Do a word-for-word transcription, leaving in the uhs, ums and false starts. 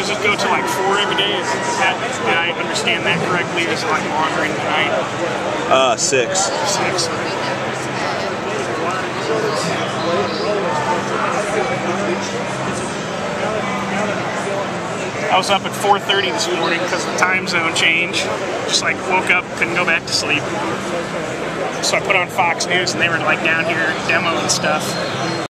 Does it go to like four every day? Is that, did I understand that correctly? Or is it like longer in the night? Uh, six. Six. I was up at four thirty this morning because of the time zone change. Just like woke up, couldn't go back to sleep. So I put on Fox News and they were like down here demoing stuff.